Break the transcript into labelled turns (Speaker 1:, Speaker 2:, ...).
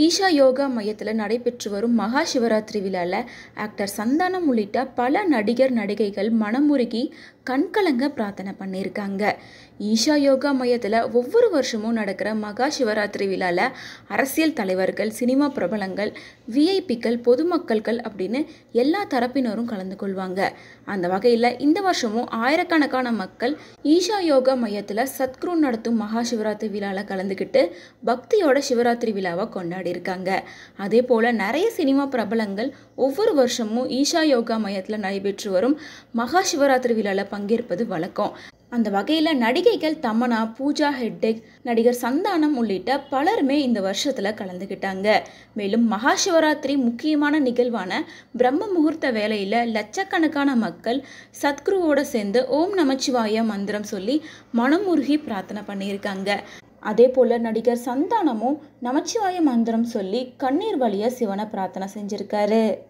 Speaker 1: ஈஷா யோகா மையத்தில் நடைபெற்று வரும் மகா சிவராத்திரி விழாவில் ஆக்டர் சந்தானம் உள்ளிட்ட பல நடிகர் நடிகைகள் மனமுருகி கண்கலங்க பிரார்த்தனை பண்ணியிருக்காங்க. ஈஷா யோகா மையத்தில் ஒவ்வொரு வருஷமும் நடக்கிற மகா சிவராத்திரி விழாவில் அரசியல் தலைவர்கள், சினிமா பிரபலங்கள், விஐபிக்கள், பொதுமக்கள்கள் அப்படின்னு எல்லா தரப்பினரும் கலந்து கொள்வாங்க. அந்த வகையில் இந்த வருஷமும் ஆயிரக்கணக்கான மக்கள் ஈஷா யோகா மையத்தில் சத்குரு நடத்தும் மகா சிவராத்திரி விழாவில் கலந்துக்கிட்டு பக்தியோட சிவராத்திரி விழாவை கொண்டாடியிருக்காங்க. அதே போல் நிறைய சினிமா பிரபலங்கள் ஒவ்வொரு வருஷமும் ஈஷா யோகா மையத்தில் நடைபெற்று வரும் மகா சிவராத்திரி விழாவில் பங்கேற்பது வழக்கம். அந்த வகையில் நடிகைகள் தமன்னா, பூஜா ஹெக்டே, நடிகர் சந்தானம் உள்ளிட்ட பலருமே இந்த வருஷத்தில் கலந்துக்கிட்டாங்க. மேலும் மகா சிவராத்திரி முக்கியமான நிகழ்வான பிரம்ம முகூர்த்த வேளையில் லட்சக்கணக்கான மக்கள் சத்குருவோடு சேர்ந்து ஓம் நமச்சிவாய மந்திரம் சொல்லி மனமுருகி பிரார்த்தனை பண்ணியிருக்காங்க. அதே போல் நடிகர் சந்தானமும் நமச்சிவாய மந்திரம் சொல்லி கண்ணீர் வழிய சிவனை பிரார்த்தனை செஞ்சிருக்காரு.